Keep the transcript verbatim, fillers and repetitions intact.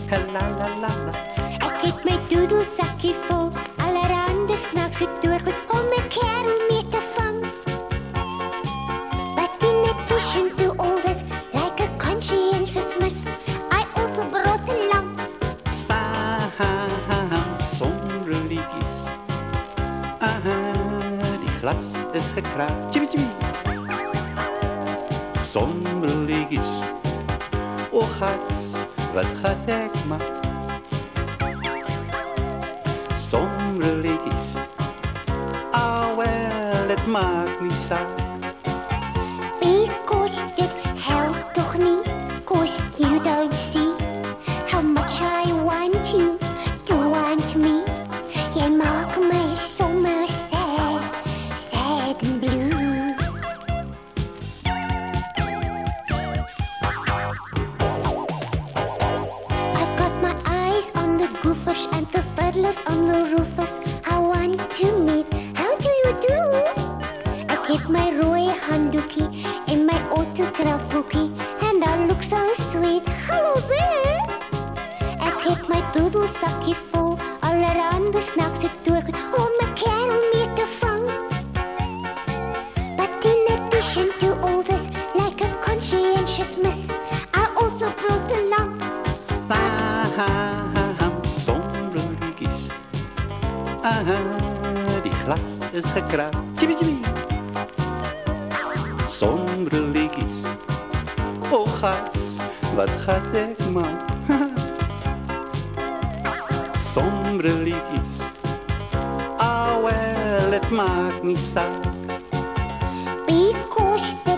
la la la la. Ek het my doodelsakkie vol, allerhande snaakse doorgoed om my kerel mee te vang. But in addition to all this, like a conscientious miss, I also brought along Saam zonder liedjes. Aha, die glas is gekraakt. Tjie, tjie. Zonder liedjes. O gats, wat gaat ek maar? Zonder liedjes. Ah wel, het maakt niet saak. because it helpt toch niet, 'cause you don't see how much I want you to want me. Jy maak my sommer sad, sad and blue. I've got my eyes on the goofers and the fiddlers on the roofers. I want to meet, how do you do? Ek het my rooi handdoekie en my autografboekie en dan look so sweet, hallo there. Ek het my doodelsakkie vol, allerhande snaakse doorgoed om my kerel mee te vang. But in addition to all this, like a conscientious miss, I also brought along Saam zonder liedjes. Aha, die glas is gekraakt. Tjie, tjie. Zonder liedjes. O gats, wat gaat ik maar? Zonder liedjes. Ah wel, het maakt niet saak. because